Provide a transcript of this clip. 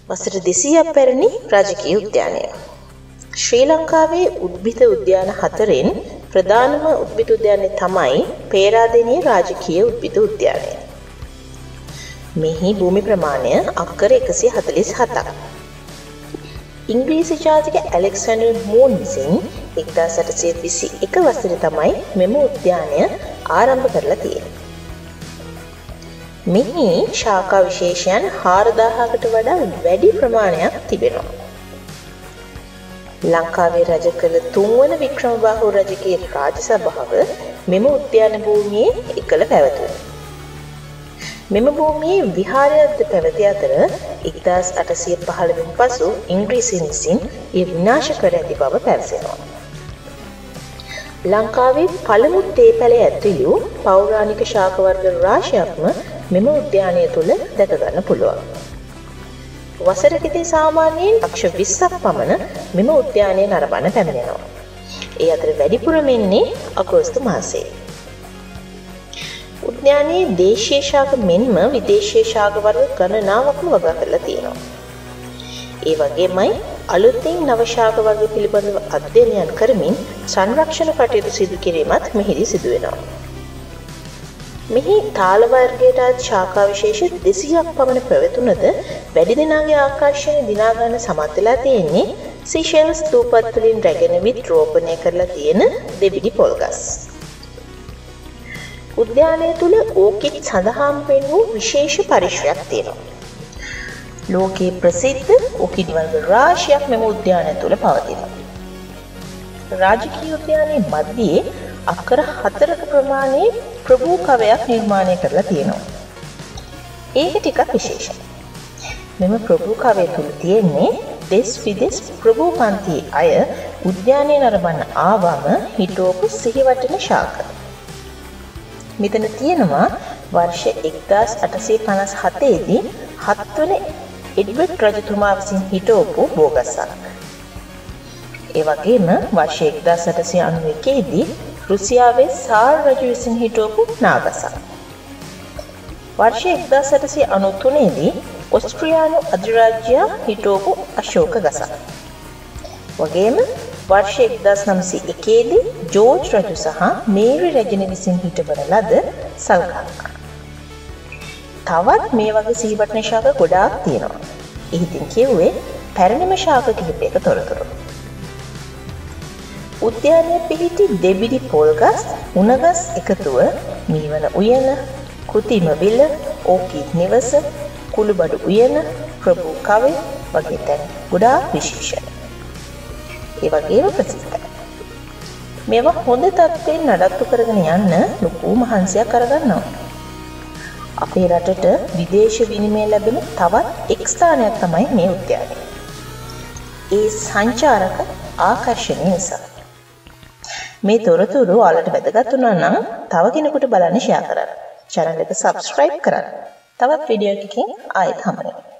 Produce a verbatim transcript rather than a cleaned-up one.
වසර දෙසීයක් පැරණි රාජකීය උද්‍යානය. ශ්‍රී ලංකාවේ උද්භිද උද්‍යාන හතරෙන් ප්‍රධානම උද්භිද උද්‍යානය තමයි පේරාදෙණිය රාජකීය උද්භිද උද්‍යානය. මෙහි භූමි ප්‍රමාණය අක්කර එකසිය හතළිස් හතක්. ඉංග්‍රීසි ජාතික ඇලෙක්සැන්ඩර් මූන් විසින් එක්දාස් අටසිය විසි එක වසරේ තමයි මෙම උද්‍යානය ආරම්භ කරලා තියෙන්නේ. මෙහි ශාඛා විශේෂයන් හාරදාහකට වඩා වැඩි ප්‍රමාණයක් තිබෙනවා. ලංකාවේ රජ කළ තුන්වන වික්‍රමබාහු රජගේ රාජසභාව මෙම උද්‍යාන භූමියේ එකල පැවතුණා. මෙම භූමියේ විහාරයක්ද පැවති අතර එක්දාස් අටසිය පහළොවින් පසු ඉංග්‍රීසීන් විසින් එය විනාශ කර ඇති බව පැවසෙනවා. ලංකාවේ පළමු තේ පැලේ ඇතුළු පෞරාණික ශාක වර්ග රාශියක්ම මෙම උද්‍යානය තුළ දැක ගන්න පුළුවන්. වසරකදී සාමාන්‍යයෙන් ලක්ෂ විස්සක් පමණ මෙම උද්‍යානය නරඹන්න පැමිණෙනවා. ඒ අතර වැඩිපුරම එන්නේ අගෝස්තු මාසයේ. උද්‍යානයේ දේශීය ශාක මෙන්ම විදේශීය ශාක වර්ග ගණනාවක්ම වගා කරලා තියෙනවා. ඒ වගේමයි අලුතින් නව ශාක වර්ග පිළිබඳව අධ්‍යයනයන් කරමින් සංරක්ෂණ කටයුතු සිදු කිරීමත් මෙහිදී සිදු වෙනවා. මෙහි තාල වර්ගයට අයත් ශාඛා විශේෂ දෙසීයක් පමණ පැවතුනද වැඩි දෙනාගේ ආකර්ෂණය දිනා ගන්න සමත් වෙලා තියෙන්නේ සීෂෙල්ස් දූපත් වලින් රැගෙන විත් රෝපණය කරලා තියෙන දෙබිඩි පොල්ගස්. උද්‍යානය තුල ඕකිඩ් සඳහාම වෙන වූ විශේෂ පරිශ්‍රයක් තියෙනවා. ලෝකයේ ප්‍රසිද්ධ ඕකිඩ් වර්ග රාශියක් මෙම උද්‍යානය තුල පවතිනවා. රාජකීය උද්‍යානයේ මැදයේ අක්කර හතරක ප්‍රමාණයේ ප්‍රභූ කවයක් නිර්මාණය කරලා තියෙනවා. ඒක ටිකක් විශේෂයි. මෙම ප්‍රභූ කවය තුල තියෙන්නේ දෙස් විදෙස් ප්‍රභූ පන්තියේ අය උද්‍යානය නරඹන්න ආවම හිටවපු සිහිවටන ශාක. මෙතන තියෙනවා වර්ෂ එක්දාස් අටසිය පනස් හතේ දී හත්වන එඩ්වඩ් රජතුමා විසින් හිටවපු බෝගසක්. ඒ වගේම වර්ෂ එක්දාස් අටසිය අනූ එකේ දී රුසියාවේ සාර් රජු විසින් හිටවපු නාගසක්. වර්ෂ එක්දාස් අටසිය අනූ තුනේ දී ඔස්ට්‍රියානු අධිරාජ්‍යයා හිටවපු අශෝක ගසක්. වගේම වර්ෂ එක්දාස් නවසිය එකේ දී ජෝර්ජ් රජු සහ මේරි රැජින විසින් හිටවන ලද සල් ගහක්. තවත් මේ වගේ සිහිවටන ශාක ගොඩාක් තියෙනවා. ඉතින් කියුවේ පැරණිම ශාක කිහිපයක තොරතුරු. උද්‍යානයේ පිහිටි දෙබිඩි පොල්ගස්, උණගස් එකතුව, මීවන උයන, කෘතිම විල, ඕකිඩ් නිවස, කුළුබඩු උයන, ප්‍රභූ කවය වගේ තැන් ගොඩාක් විශේෂයි. ඒ වගේම ප්‍රසිද්ධයි. මේවා හොඳ තත්ත්වයෙන් නඩත්තු කරගෙන යන්න ලොකු මහන්සියක් අරගන්නවා. අපේ රටට විදේශ විනිමය ලැබෙන තවත් එක් ස්ථානයක් තමයි මේ උද්‍යානය. ඒ සංචාරක ආකර්ෂණය නිසා. මේ තොරතුරු ඔයාලට වැදගත් වුණා නම් තව කෙනෙකුට බලන්න ෂෙයා කරන්න. channel එක subscribe කරන්න. තවත් වීඩියෝ එකකින් ආයෙත් හමු වෙනවා.